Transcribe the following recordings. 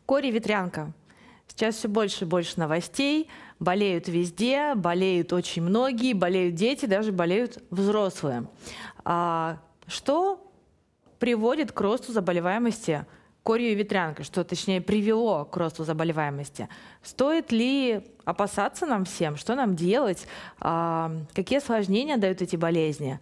Кори, ветрянка. Сейчас все больше и больше новостей. Болеют везде, болеют очень многие, болеют дети, даже болеют взрослые. Что приводит к росту заболеваемости корью и ветрянкой? Что, точнее, привело к росту заболеваемости? Стоит ли опасаться нам всем? Что нам делать? Какие осложнения дают эти болезни?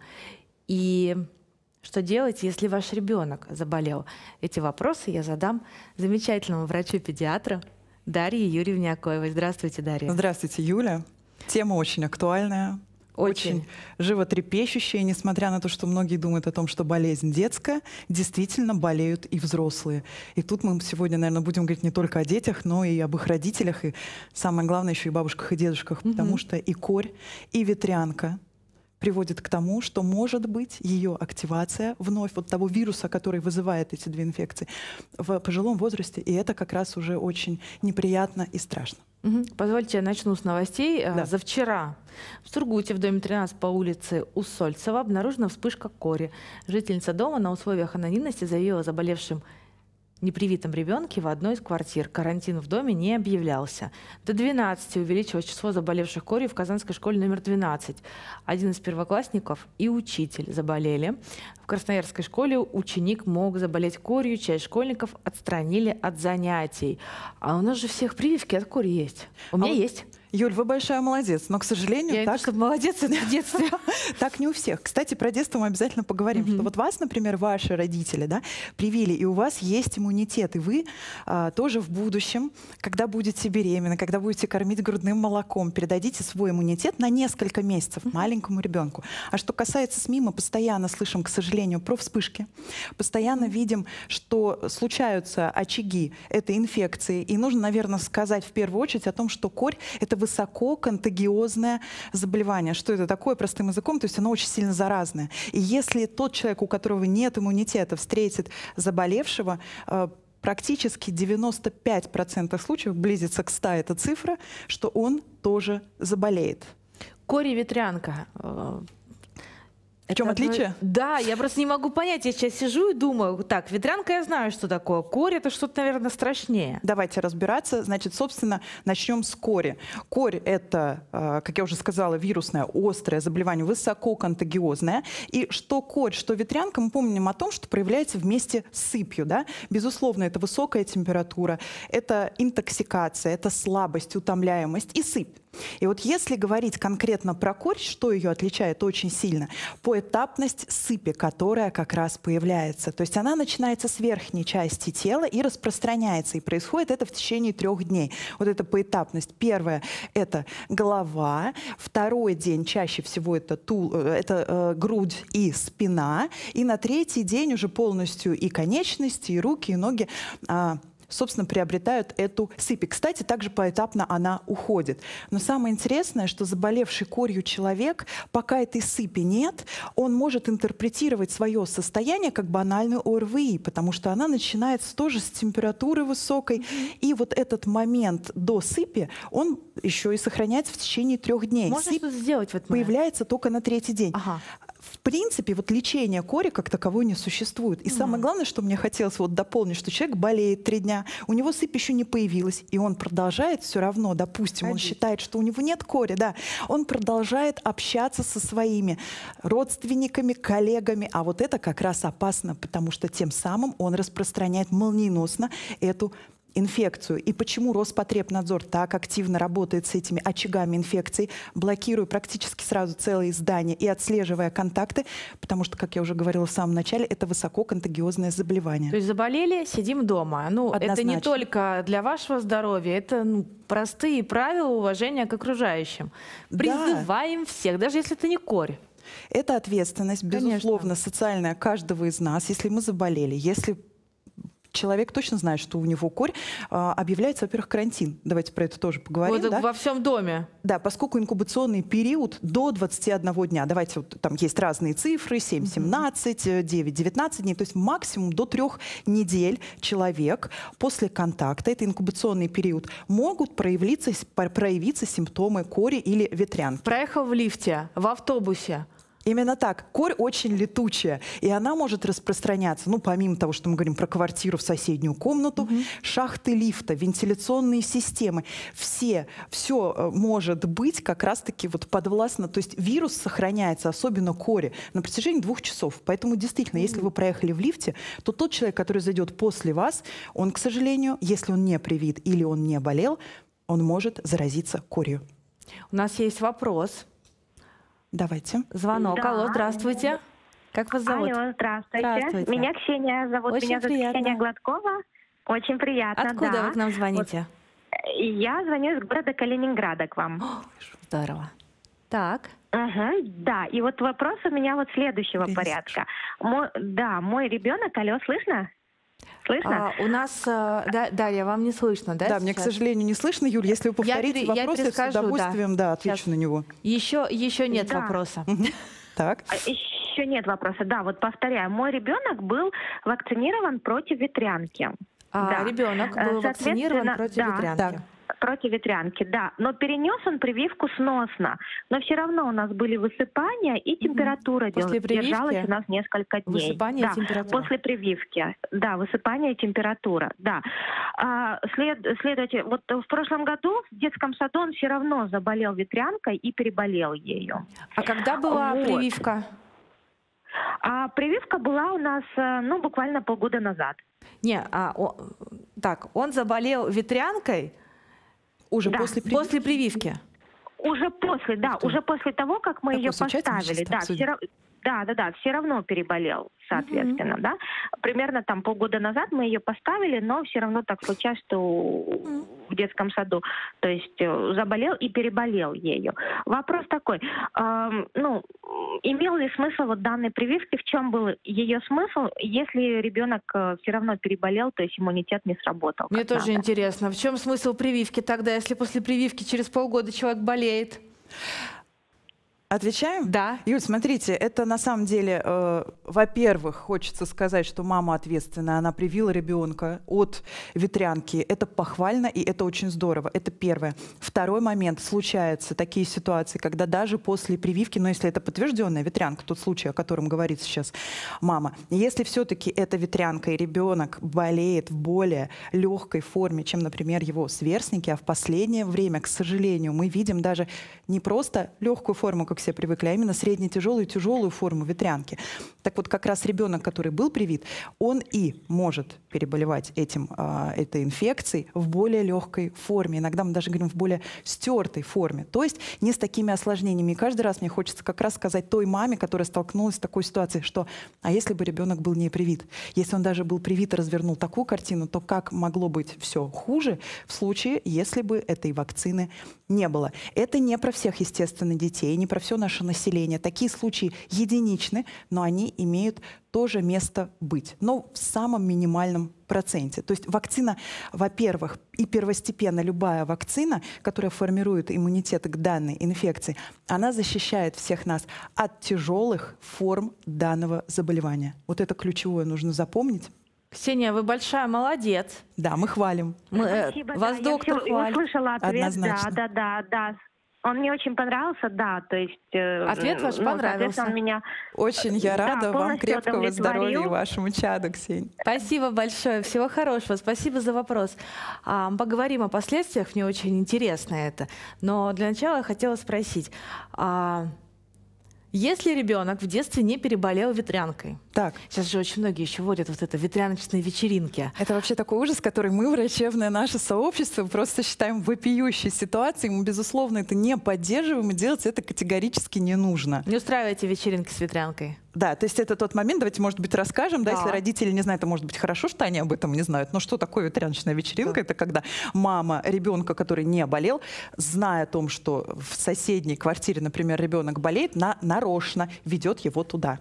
И что делать, если ваш ребенок заболел? Эти вопросы я задам замечательному врачу-педиатру Дарье Юрьевне Акоевой. Здравствуйте, Дарья. Здравствуйте, Юля. Тема очень актуальная, очень животрепещущая, несмотря на то, что многие думают о том, что болезнь детская, действительно болеют и взрослые. И тут мы сегодня, наверное, будем говорить не только о детях, но и об их родителях, и самое главное еще и бабушках и дедушках, потому что и корь, и ветрянка приводит к тому, что может быть ее активация вновь вот того вируса, который вызывает эти две инфекции в пожилом возрасте, и это как раз уже очень неприятно и страшно. Позвольте, я начну с новостей. Да. За вчера в Сургуте, в доме 13 по улице Усольцева, обнаружена вспышка кори. Жительница дома на условиях анонимности заявила о заболевшем непривитом ребенке в одной из квартир. Карантин в доме не объявлялся. До 12 увеличилось число заболевших корью в Казанской школе номер 12. Один из первоклассников и учитель заболели. В Красноярской школе ученик мог заболеть корью, часть школьников отстранили от занятий. А у нас же всех прививки от кори есть. У меня есть. Юль, вы большая молодец, но, к сожалению, я так... молодец, это в детстве. Так не у всех. Кстати, про детство мы обязательно поговорим. Что вот вас, например, ваши родители, да, привили, и у вас есть иммунитет, и вы тоже в будущем, когда будете беременны, когда будете кормить грудным молоком, передадите свой иммунитет на несколько месяцев маленькому ребенку. А что касается СМИ, мы постоянно слышим, к сожалению, про вспышки, постоянно видим, что случаются очаги этой инфекции, и нужно, наверное, сказать в первую очередь о том, что корь — это высококонтагиозное заболевание. Что это такое, простым языком? То есть оно очень сильно заразное. И если тот человек, у которого нет иммунитета, встретит заболевшего, практически 95% случаев, близится к 100 эта цифра, что он тоже заболеет. Кори и ветрянка. В чем отличие? Да, я просто не могу понять. Я сейчас сижу и думаю, так, ветрянка я знаю, что такое. Корь — это что-то, наверное, страшнее. Давайте разбираться. Значит, собственно, начнем с кори. Корь — это, как я уже сказала, вирусное острое заболевание, высококонтагиозное. И что корь, что ветрянка, мы помним о том, что проявляется вместе с сыпью. Да? Безусловно, это высокая температура, это интоксикация, это слабость, утомляемость и сыпь. И вот если говорить конкретно про корь, что ее отличает очень сильно? Поэтапность сыпи, которая как раз появляется. То есть она начинается с верхней части тела и распространяется. И происходит это в течение 3 дней. Вот эта поэтапность. Первое — это голова. Второй день чаще всего это грудь и спина. И на 3-й день уже полностью и конечности, и руки, и ноги собственно, приобретают эту сыпь. И, кстати, также поэтапно она уходит. Но самое интересное, что заболевший корью человек, пока этой сыпи нет, он может интерпретировать свое состояние как банальную ОРВИ, потому что она начинается тоже с температуры высокой. И вот этот момент до сыпи, он еще и сохраняется в течение 3 дней. Можно что-то сделать в этот момент? Появляется только на 3-й день. Ага. В принципе, вот лечения кори как таковой не существует. И самое главное, что мне хотелось вот дополнить, что человек болеет 3 дня, у него сыпь еще не появилась, и он продолжает все равно, допустим, он считает, что у него нет кори, да, он продолжает общаться со своими родственниками, коллегами, а вот это как раз опасно, потому что тем самым он распространяет молниеносно эту инфекцию. И почему Роспотребнадзор так активно работает с этими очагами инфекций, блокируя практически сразу целые здания и отслеживая контакты, потому что, как я уже говорила в самом начале, это высококонтагиозное заболевание. То есть заболели, сидим дома. Ну, это не только для вашего здоровья, это простые правила уважения к окружающим. Призываем всех, даже если это не корь. Это ответственность, безусловно, социальная каждого из нас. Если мы заболели, если человек точно знает, что у него корь, объявляется, во-первых, карантин. Давайте про это тоже поговорим. Вот да? Во всем доме. Да, поскольку инкубационный период до 21 дня. Давайте, вот, там есть разные цифры, 7-17, 9-19 дней. То есть максимум до 3 недель человек после контакта, это инкубационный период, могут проявиться симптомы кори или ветрянки. Проехал в лифте, в автобусе. Именно так. Корь очень летучая, и она может распространяться, ну, помимо того, что мы говорим про квартиру в соседнюю комнату, шахты лифта, вентиляционные системы, все может быть как раз-таки вот подвластно, то есть вирус сохраняется, особенно кори, на протяжении 2 часов. Поэтому действительно, если вы проехали в лифте, то тот человек, который зайдет после вас, он, к сожалению, если он не привит или он не болел, он может заразиться корью. У нас есть вопрос. Давайте. Звонок. Да. Алло, здравствуйте. Как вас зовут? Алло, здравствуйте. Здравствуйте. Меня Ксения зовут. Очень Меня зовут приятно. Ксения Гладкова. Очень приятно, Откуда да. вы к нам звоните? Я звоню из города Калининграда к вам. О, здорово. Так. Да, и вот вопрос у меня вот следующего Привет. порядка. Мой ребенок, алло, слышно? Слышно? У нас, Дарья, вам не слышно, да? Да, мне, к сейчас? сожалению, не слышно, Юль. Если вы повторите я вопрос, я с перескажу, удовольствием отвечу Сейчас. на него. Еще нет Да. вопроса. Так. Еще нет вопроса. Да, вот повторяю. Мой ребенок был вакцинирован против ветрянки. Да. Ребенок был вакцинирован Соответственно, против да. ветрянки. Так. Против ветрянки, да. Но перенес он прививку сносно. Но все равно у нас были высыпания и температура После прививки? держалась у нас несколько дней. Высыпание и да, температура. после прививки. Да, высыпание и температура. Да. Следовательно, вот в прошлом году в детском саду он все равно заболел ветрянкой и переболел ею. А когда была Вот. прививка? А прививка была у нас, буквально полгода назад. Так, он заболел ветрянкой Уже Да. после прививки? после прививки. Уже после, да, уже после того, как мы Такой ее случается, мы поставили, сейчас да, обсудим. все равно переболел, соответственно, да. Примерно там полгода назад мы ее поставили, но все равно так случалось, что в детском саду, то есть заболел и переболел ею. Вопрос такой, имел ли смысл вот данной прививки, в чем был ее смысл, если ребенок все равно переболел, то есть иммунитет не сработал? Мне как тоже надо? интересно, в чем смысл прививки тогда, если после прививки через полгода человек болеет? Отвечаем? Да. Юль, смотрите, это на самом деле, во-первых, хочется сказать, что мама ответственная, она привила ребенка от ветрянки. Это похвально, и это очень здорово. Это первое. Второй момент. Случаются такие ситуации, когда даже после прививки, но если это подтвержденная ветрянка, тот случай, о котором говорит сейчас мама, если все-таки это ветрянка, и ребенок болеет в более легкой форме, чем, например, его сверстники, а в последнее время, к сожалению, мы видим даже не просто легкую форму, как все привыкли, а именно средне-тяжелую и тяжелую форму ветрянки. Так вот, как раз ребенок, который был привит, он и может переболевать этой инфекцией в более легкой форме. Иногда мы даже говорим в более стертой форме. То есть не с такими осложнениями. И каждый раз мне хочется как раз сказать той маме, которая столкнулась с такой ситуацией, что а если бы ребенок был не привит? Если он даже был привит и развернул такую картину, то как могло быть все хуже в случае, если бы этой вакцины не было? Это не про всех, естественно, детей, не про все наше население. Такие случаи единичны, но они имеют тоже место быть, но в самом минимальном проценте. То есть вакцина, во-первых, и первостепенно любая вакцина, которая формирует иммунитет к данной инфекции, она защищает всех нас от тяжелых форм данного заболевания. Вот это ключевое нужно запомнить. Ксения, вы большая молодец. Да, мы хвалим. Спасибо, Вас да, доктор я всё хвалит. услышала ответ, Однозначно. да. Он мне очень понравился, да, то есть... Ответ ваш понравился. Соответственно, он меня... Очень я Да, рада вам полностью крепкого здоровья и удовлетворил. вашему чаду, Ксения. Спасибо большое, всего хорошего, спасибо за вопрос. Поговорим о последствиях, мне очень интересно это. Но для начала я хотела спросить, если ребенок в детстве не переболел ветрянкой, Так, сейчас же очень многие еще водят вот это ветряночные вечеринки. это вообще такой ужас, который мы, врачебное наше сообщество, просто считаем вопиющей ситуацией. Мы, безусловно, это не поддерживаем, и делать это категорически не нужно. Не устраивайте вечеринки с ветрянкой. Да, то есть это тот момент, давайте, может быть, расскажем, да, Да. если родители не знают, это может быть хорошо, что они об этом не знают. Но что такое ветряночная вечеринка? Это когда мама ребенка, который не болел, зная о том, что в соседней квартире, например, ребенок болеет, нарочно ведет его туда.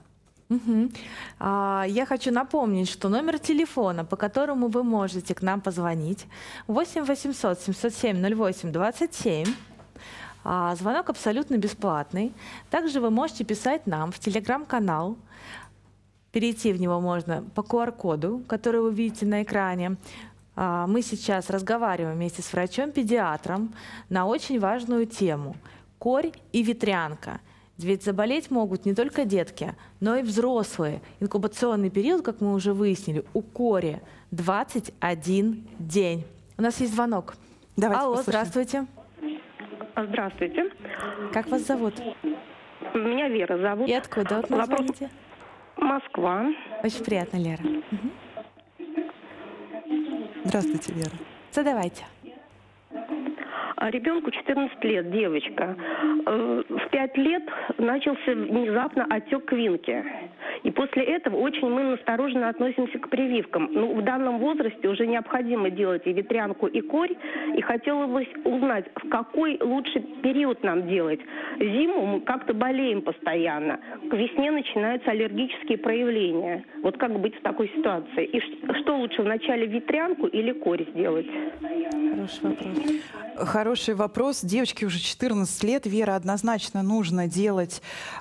Я хочу напомнить, что номер телефона, по которому вы можете к нам позвонить, 8 800 707 08 27. Звонок абсолютно бесплатный. Также вы можете писать нам в телеграм-канал. Перейти в него можно по QR-коду, который вы видите на экране. Мы сейчас разговариваем вместе с врачом-педиатром на очень важную тему – корь и ветрянка. Ведь заболеть могут не только детки, но и взрослые. Инкубационный период, как мы уже выяснили, у кори 21 день. У нас есть звонок. Давайте Алло, послушаем. здравствуйте. Здравствуйте. Как вас зовут? Меня Вера зовут. И откуда вот нас звоните? Москва. Очень приятно, Лера. Здравствуйте, Вера. Задавайте. Ребенку 14 лет, девочка. В 5 лет начался внезапно отек квинки. И после этого очень мы настороженно относимся к прививкам. Ну, в данном возрасте уже необходимо делать и ветрянку, и корь. И хотелось бы узнать, в какой лучший период нам делать. Зиму мы как-то болеем постоянно. К весне начинаются аллергические проявления. Вот как быть в такой ситуации? И что лучше, вначале ветрянку или корь сделать? Хороший вопрос. Хороший вопрос. Девочке уже 14 лет. Вера, однозначно нужно делать,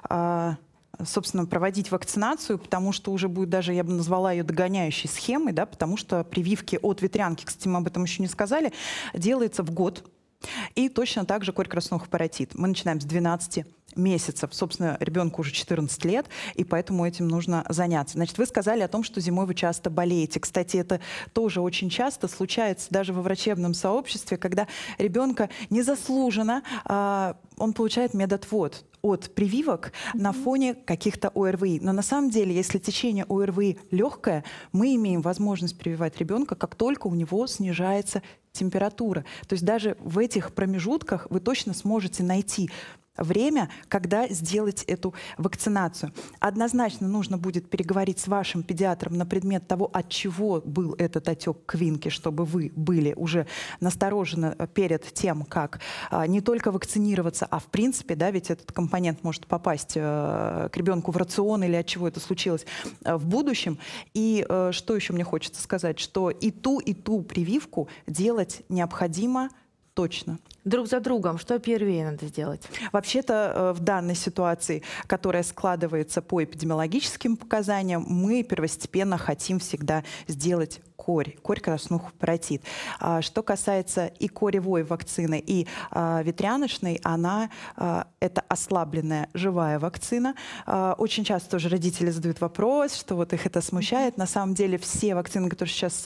собственно, проводить вакцинацию, потому что уже будет даже, я бы назвала ее догоняющей схемой, да, потому что прививки от ветрянки, кстати, мы об этом еще не сказали, делается в год. И точно так же корь красного паротит. Мы начинаем с 12 месяцев. Собственно, ребенку уже 14 лет, и поэтому этим нужно заняться. Значит, вы сказали о том, что зимой вы часто болеете. Кстати, это тоже очень часто случается даже во врачебном сообществе, когда ребенка незаслуженно он получает медотвод от прививок на фоне каких-то ОРВИ. Но на самом деле, если течение ОРВИ легкое, мы имеем возможность прививать ребенка, как только у него снижается температура. То есть даже в этих промежутках вы точно сможете найти время, когда сделать эту вакцинацию. Однозначно нужно будет переговорить с вашим педиатром на предмет того, от чего был этот отек квинки, чтобы вы были уже насторожены перед тем, как не только вакцинироваться, а в принципе, да, ведь этот компонент может попасть к ребенку в рацион или от чего это случилось в будущем. И что еще мне хочется сказать, что и ту прививку делать необходимо точно. Друг за другом. Что первее надо сделать? Вообще-то в данной ситуации, которая складывается по эпидемиологическим показаниям, мы первостепенно хотим всегда сделать корь красного паротит. Что касается и коревой вакцины, и ветряночной, она это ослабленная живая вакцина. Очень часто тоже родители задают вопрос, что вот их это смущает. На самом деле все вакцины, которые сейчас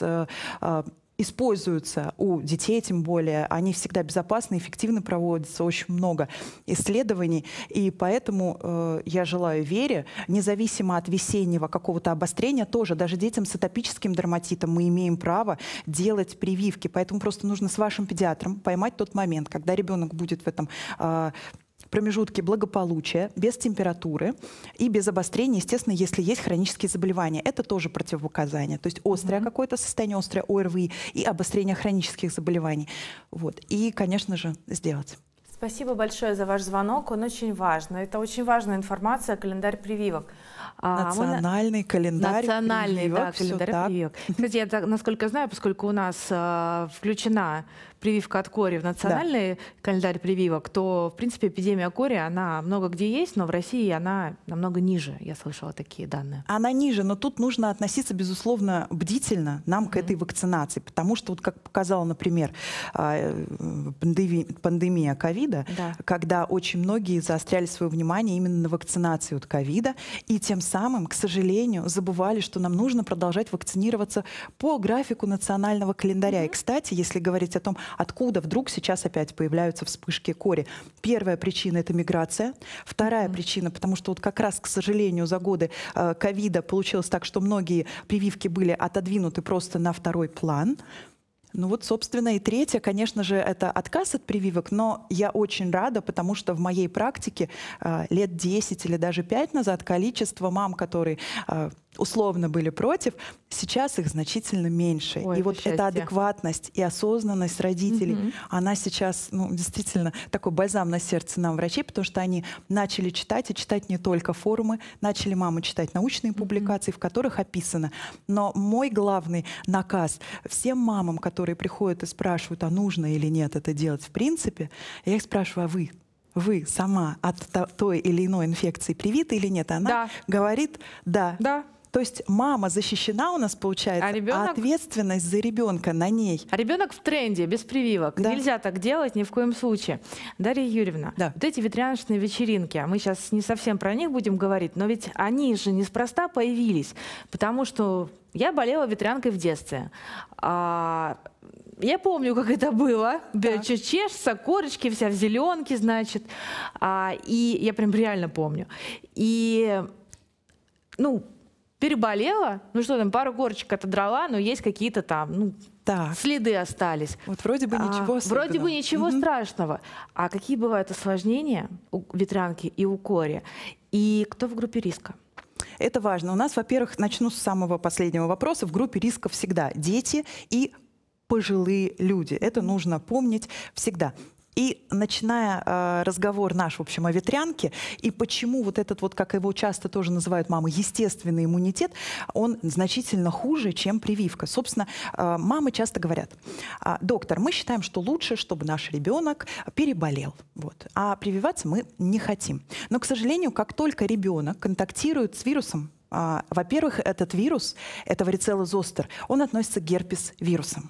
используются у детей, тем более, они всегда безопасны, эффективно проводятся, очень много исследований. И поэтому я желаю Вере, независимо от весеннего какого-то обострения, тоже даже детям с атопическим дерматитом мы имеем право делать прививки. Поэтому просто нужно с вашим педиатром поймать тот момент, когда ребенок будет в этом промежутке благополучия, без температуры и без обострения, естественно, если есть хронические заболевания. Это тоже противопоказание. То есть острое какое-то состояние, острое ОРВИ и обострение хронических заболеваний. Вот. И, конечно же, сделать. Спасибо большое за ваш звонок, он очень важный. Это очень важная информация, календарь прививок. Национальный календарь прививок. Да, календарь прививок. Кстати, я, насколько знаю, поскольку у нас включена прививка от кори в национальный календарь прививок, то, в принципе, эпидемия кори, она много где есть, но в России она намного ниже. Я слышала такие данные. Она ниже, но тут нужно относиться, безусловно, бдительно нам к этой вакцинации, потому что, вот как показала, например, пандемия ковида, когда очень многие заостряли свое внимание именно на вакцинации от ковида, и тем самым, к сожалению, забывали, что нам нужно продолжать вакцинироваться по графику национального календаря. И, кстати, если говорить о том, откуда вдруг сейчас опять появляются вспышки кори. Первая причина — это миграция. Вторая причина, потому что вот как раз, к сожалению, за годы ковида получилось так, что многие прививки были отодвинуты просто на второй план. Ну вот, собственно, и третье, конечно же, это отказ от прививок, но я очень рада, потому что в моей практике лет 10 или даже 5 назад количество мам, которые условно были против, сейчас их значительно меньше. Ой, и вот эта адекватность и осознанность родителей, она сейчас, ну, действительно такой бальзам на сердце нам, врачей, потому что они начали читать, и читать не только форумы, начали мамы читать научные публикации, в которых описано. Но мой главный наказ всем мамам, которые приходят и спрашивают, а нужно или нет это делать в принципе, я их спрашиваю, а вы сама от той или иной инфекции привита или нет? Она говорит да. То есть мама защищена у нас, получается, а ответственность за ребенка на ней. А ребенок в тренде, без прививок. Да. Нельзя так делать ни в коем случае. Дарья Юрьевна, да. Вот эти ветряночные вечеринки, мы сейчас не совсем про них будем говорить, но ведь они же неспроста появились, потому что я болела ветрянкой в детстве. Я помню, как это было. Чешется, корочки вся в зеленке, значит. И я прям реально помню. И, ну, переболела, ну что там, пару корочек отодрала, но есть какие-то там, следы остались. Вот вроде бы ничего особенного. Вроде бы ничего страшного. А какие бывают осложнения у ветрянки и у кори? И кто в группе риска? Это важно. У нас, во-первых, начну с самого последнего вопроса. В группе риска всегда дети и пожилые люди. Это нужно помнить всегда. И начиная разговор наш, в общем, о ветрянке, и почему вот этот вот, как его часто тоже называют мамы, естественный иммунитет, он значительно хуже, чем прививка. Собственно, мамы часто говорят: доктор, мы считаем, что лучше, чтобы наш ребенок переболел. Вот. А прививаться мы не хотим. Но, к сожалению, как только ребенок контактирует с вирусом, во-первых, этот вирус, это варицелла зостер, он относится к герпес-вирусам.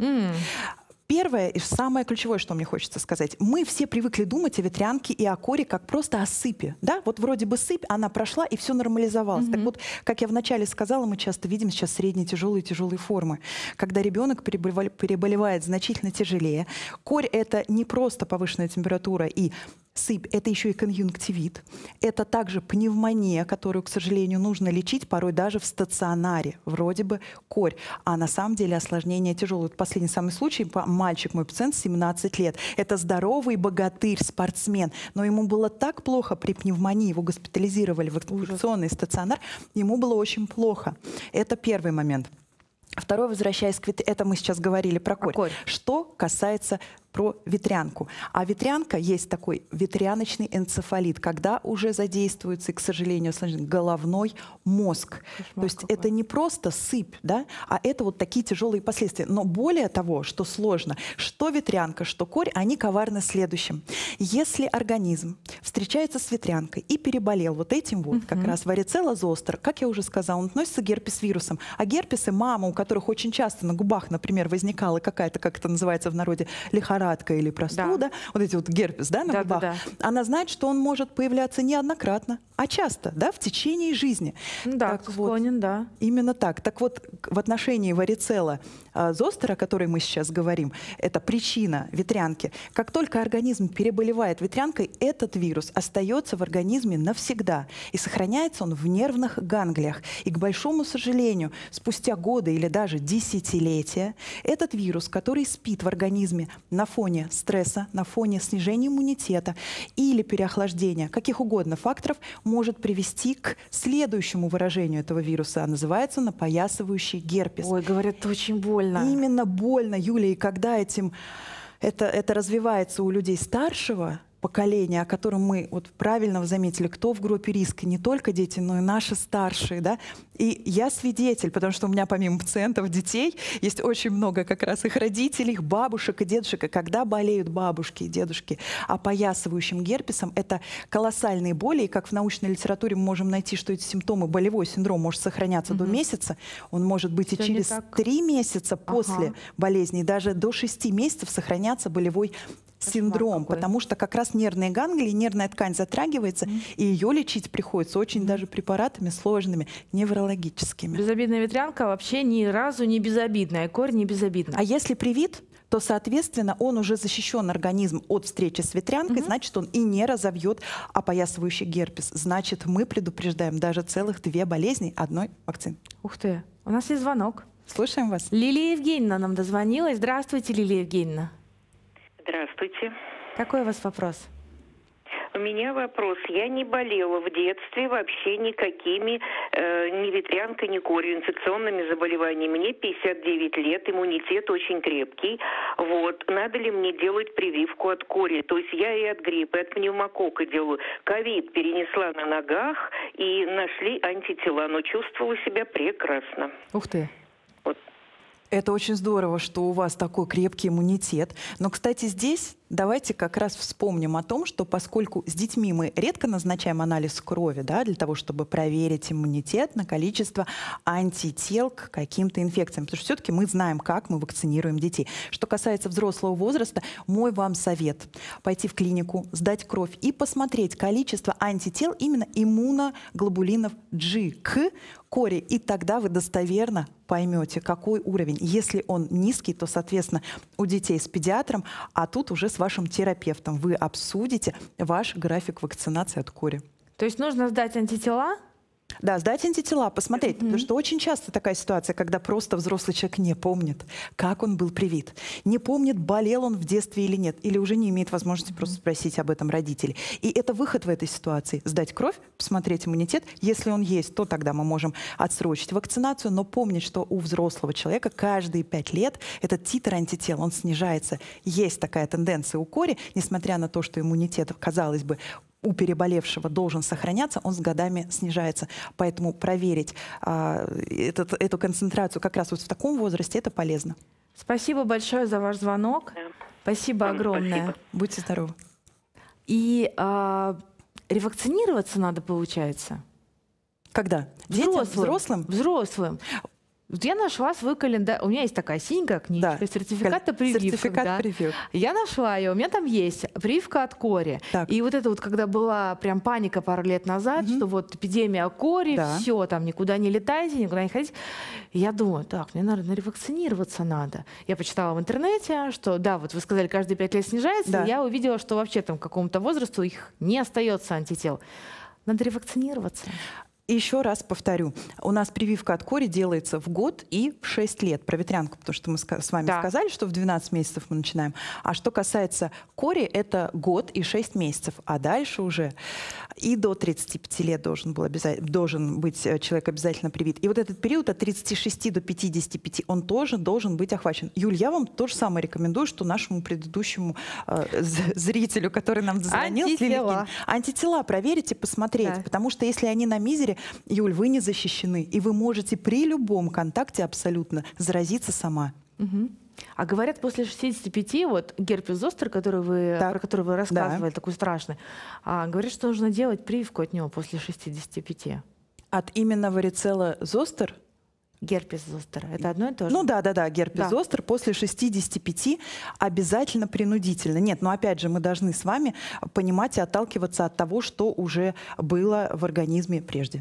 Первое и самое ключевое, что мне хочется сказать. Мы все привыкли думать о ветрянке и о коре как просто о сыпи. Да? Вот вроде бы сыпь, она прошла, и все нормализовалось. Так вот, как я вначале сказала, мы часто видим сейчас средние, тяжелые формы. Когда ребенок переболевает значительно тяжелее. Корь — это не просто повышенная температура и сыпь, это еще и конъюнктивит. Это также пневмония, которую, к сожалению, нужно лечить порой даже в стационаре. Вроде бы корь. А на самом деле осложнение тяжелое. Последний самый случай. Мальчик, мой пациент, 17 лет. Это здоровый богатырь, спортсмен. Но ему было так плохо при пневмонии. Его госпитализировали в инфекционный стационар. Ему было очень плохо. Это первый момент. Второй, возвращаясь к это мы сейчас говорили про корь. Что касается про ветрянку. А ветрянка есть такой ветряночный энцефалит, когда уже задействуется, и, к сожалению, головной мозг. То есть это не просто сыпь, да, а это вот такие тяжелые последствия. Но более того, что сложно, что ветрянка, что корь, они коварны следующим. Если организм встречается с ветрянкой и переболел вот этим вот, как раз варицелла зостер, как я уже сказала, он относится к герпес-вирусам. А герпесы мамы, у которых очень часто на губах, например, возникала какая-то, как это называется в народе, лихорадка или простуда, вот эти вот герпес, да, на губах, она знает, что он может появляться не однократно, а часто, да, в течение жизни. Да, склонен, да. Именно так. Так вот, в отношении варицелла зостера, о которой мы сейчас говорим, это причина ветрянки. Как только организм переболевает ветрянкой, этот вирус остается в организме навсегда. И сохраняется он в нервных ганглиях. И, к большому сожалению, спустя годы или даже десятилетия, этот вирус, который спит в организме на фоне стресса, на фоне снижения иммунитета или переохлаждения, каких угодно факторов, может привести к следующему выражению этого вируса. А называется он опоясывающий герпес. Ой, говорят, это очень больно. Именно больно, Юлия. И когда это развивается у людей старшего поколения, о котором мы вот правильно заметили, кто в группе риска, не только дети, но и наши старшие, да. И я свидетель, потому что у меня помимо пациентов детей есть очень много как раз их родителей, их бабушек и дедушек. И когда болеют бабушки и дедушки опоясывающим герпесом, это колоссальные боли. И как в научной литературе мы можем найти, что эти симптомы, болевой синдром может сохраняться до месяца, он может быть и через 3 месяца после болезни, даже до 6 месяцев сохраняться болевой синдром, потому что как раз нервные ганглии, нервная ткань затрагивается, и ее лечить приходится очень даже препаратами сложными, неврологическими. Безобидная ветрянка вообще ни разу не безобидная, корь не безобидна. А если привит, то, соответственно, он уже защищен, организм, от встречи с ветрянкой, значит, он и не разовьет опоясывающий герпес. Значит, мы предупреждаем даже целых 2 болезни одной вакцины. Ух ты, у нас есть звонок. Слушаем вас. Лилия Евгеньевна нам дозвонилась. Здравствуйте, Лилия Евгеньевна. Здравствуйте. Какой у вас вопрос? У меня вопрос. Я не болела в детстве вообще никакими ни ветрянкой, ни корью, инфекционными заболеваниями. Мне 59 лет, иммунитет очень крепкий. Вот. Надо ли мне делать прививку от кори? То есть я и от гриппа, и от пневмококка делаю. Ковид перенесла на ногах и нашли антитела, но чувствовала себя прекрасно. Ух ты. Это очень здорово, что у вас такой крепкий иммунитет. Но, кстати, здесь Давайте как раз вспомним о том, что поскольку с детьми мы редко назначаем анализ крови, да, для того, чтобы проверить иммунитет на количество антител к каким-то инфекциям, потому что все-таки мы знаем, как мы вакцинируем детей. Что касается взрослого возраста, мой вам совет — пойти в клинику, сдать кровь и посмотреть количество антител именно иммуноглобулинов G к кори, и тогда вы достоверно поймете, какой уровень. Если он низкий, то, соответственно, у детей с педиатром, а тут уже с вашим терапевтом вы обсудите ваш график вакцинации от кори. То есть нужно сдать антитела? Да, сдать антитела, посмотреть, потому что очень часто такая ситуация, когда просто взрослый человек не помнит, как он был привит, не помнит, болел он в детстве или нет, или уже не имеет возможности просто спросить об этом родителей. И это выход в этой ситуации. Сдать кровь, посмотреть иммунитет. Если он есть, то тогда мы можем отсрочить вакцинацию, но помнить, что у взрослого человека каждые 5 лет этот титр антител, он снижается. Есть такая тенденция у кори, несмотря на то, что иммунитет, казалось бы, у переболевшего должен сохраняться, он с годами снижается. Поэтому проверить эту концентрацию как раз вот в таком возрасте — это полезно. Спасибо большое за ваш звонок. Да. Спасибо огромное. Спасибо. Будьте здоровы. И ревакцинироваться надо, получается? Когда? Детям? Взрослым? Взрослым. Вот я нашла свой календарь. У меня есть такая синенькая книжка, Да. сертификат о прививках. Сертификат да. прививок. Я нашла ее, у меня там есть прививка от кори. Так. И вот это вот, когда была прям паника пару лет назад, что вот эпидемия кори, Да. все, там никуда не летайте, никуда не ходите. И я думаю, так, мне, наверное, ревакцинироваться надо. Я почитала в интернете, что да, вот вы сказали, каждые 5 лет снижается. Да. И я увидела, что вообще там к какому-то возрасту их не остается антител. Надо ревакцинироваться. И еще раз повторю, у нас прививка от кори делается в год и в 6 лет. Про ветрянку, потому что мы с вами Да. сказали, что в 12 месяцев мы начинаем. А что касается кори, это год и 6 месяцев. А дальше уже и до 35 лет должен быть человек обязательно привит. И вот этот период от 36 до 55, он тоже должен быть охвачен. Юль, я вам то же самое рекомендую, что нашему предыдущему зрителю, который нам дозвонил. Антитела проверить и посмотреть. Да. Потому что если они на мизере, Юль, вы не защищены. И вы можете при любом контакте абсолютно заразиться сама. Мгм. А говорят, после 65, вот герпес зостер, про который вы рассказывали, такой страшный, говорят, что нужно делать прививку от него после 65. От именно варицелла зостер? Герпес зостер. Это одно и то же? Ну да, герпес зостер после 65 обязательно принудительно. Нет, но опять же мы должны с вами понимать и отталкиваться от того, что уже было в организме прежде.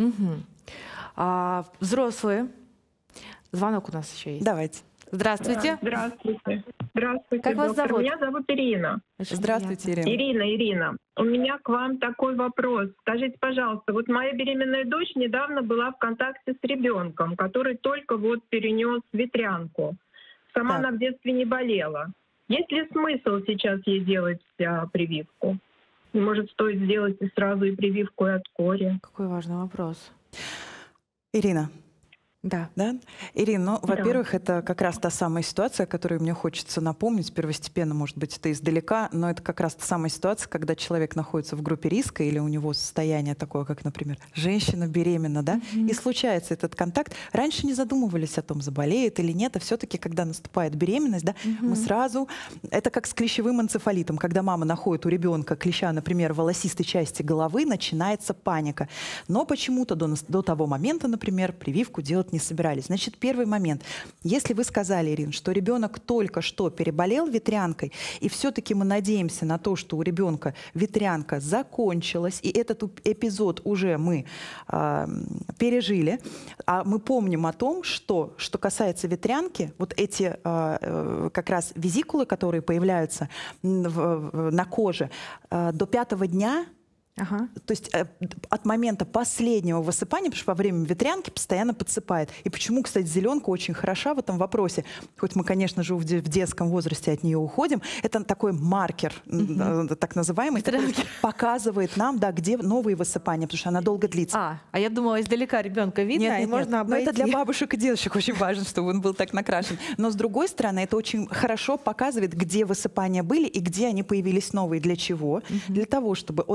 Угу. Взрослые. Звонок у нас еще есть. Давайте. Здравствуйте. Здравствуйте. Здравствуйте, Как вас доктор. зовут? Меня зовут Ирина. Очень Здравствуйте, приятно. Ирина. У меня к вам такой вопрос. Скажите, пожалуйста, вот моя беременная дочь недавно была в контакте с ребенком, который только вот перенес ветрянку. Сама Так. она в детстве не болела. Есть ли смысл сейчас ей делать прививку? И, может, стоит сделать и сразу и прививку и от кори? Какой важный вопрос. Ирина. Да. Да? Ирина, во-первых, это как раз та самая ситуация, которую мне хочется напомнить первостепенно, может быть, это издалека, но это как раз та самая ситуация, когда человек находится в группе риска или у него состояние такое, как, например, женщина беременна, да, и случается этот контакт. Раньше не задумывались о том, заболеет или нет, а все-таки, когда наступает беременность, да, мы сразу, это как с клещевым энцефалитом, когда мама находит у ребенка клеща, например, в волосистой части головы, начинается паника. Но почему-то до того момента, например, прививку делать не собирались. Значит, первый момент. Если вы сказали, Ирина, что ребенок только что переболел ветрянкой, и все-таки мы надеемся на то, что у ребенка ветрянка закончилась, и этот эпизод уже мы пережили, а мы помним о том, что касается ветрянки, вот эти как раз визикулы, которые появляются на коже, до 5-го дня, то есть от момента последнего высыпания, потому что во время ветрянки постоянно подсыпает. И почему, кстати, зеленка очень хороша в этом вопросе. Хоть мы, конечно же, в детском возрасте от нее уходим, это такой маркер, так называемый, который показывает нам, да, где новые высыпания, потому что она долго длится. А я думала, издалека ребенка видно, и можно обойти. Но это для бабушек и дедушек очень важно, чтобы он был так накрашен. Но с другой стороны, это очень хорошо показывает, где высыпания были и где они появились новые. Для чего? Для того, чтобы от момента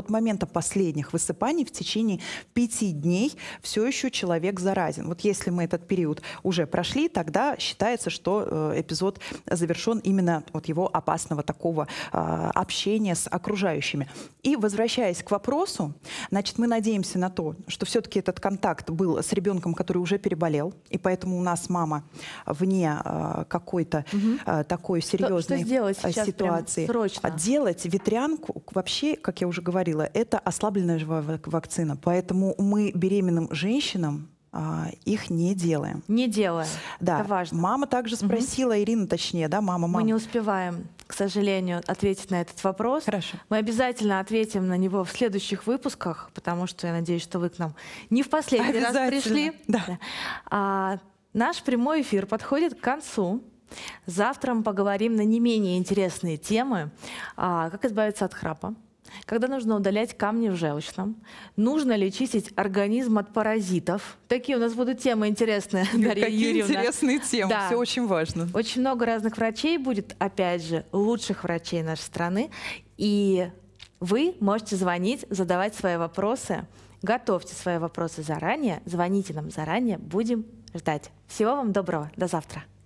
последних высыпаний в течение 5 дней все еще человек заразен. Вот если мы этот период уже прошли, тогда считается, что эпизод завершен именно от его опасного такого общения с окружающими. И возвращаясь к вопросу, значит, мы надеемся на то, что все-таки этот контакт был с ребенком, который уже переболел, и поэтому у нас мама вне какой-то такой серьезной ситуации. Делать ветрянку вообще, как я уже говорила, это ослабленная живая вакцина. Поэтому мы беременным женщинам их не делаем. Не делаем. Да. Это важно. Мама также спросила, Ирина точнее, да, мама. Мы не успеваем, к сожалению, ответить на этот вопрос. Хорошо. Мы обязательно ответим на него в следующих выпусках, потому что я надеюсь, что вы к нам не в последний раз пришли. Да. Наш прямой эфир подходит к концу. Завтра мы поговорим на не менее интересные темы. Как избавиться от храпа, когда нужно удалять камни в желчном, нужно ли чистить организм от паразитов. Такие у нас будут темы интересные, Дарья Юрьевна. Какие интересные темы, да. Все очень важно. Очень много разных врачей будет, опять же, лучших врачей нашей страны. И вы можете звонить, задавать свои вопросы. Готовьте свои вопросы заранее, звоните нам заранее, будем ждать. Всего вам доброго, до завтра.